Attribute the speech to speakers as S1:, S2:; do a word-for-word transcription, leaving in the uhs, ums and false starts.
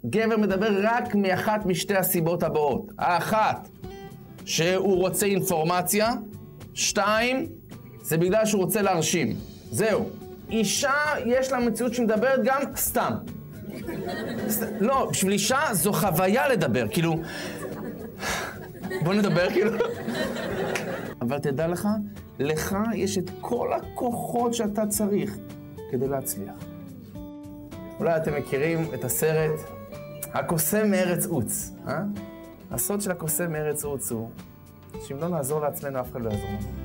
S1: גבר מדבר רק מאחת משתי הסיבות הבאות. האחת, שהוא רוצה אינפורמציה. שתיים, זה בגלל שהוא רוצה להרשים. זהו. אישה יש לה מציאות שמדברת גם סתם. לא, בשביל אישה זו חוויה לדבר, כאילו... בוא נדבר, כאילו... אבל תדע לך, לך יש את כל הכוחות שאתה צריך כדי להצליח. אולי אתם מכירים את הסרט הקוסם מארץ עוץ, אה? הסוד של הקוסם מארץ עוץ הוא שאם לא נעזור לעצמנו, אף אחד לא יעזור לנו.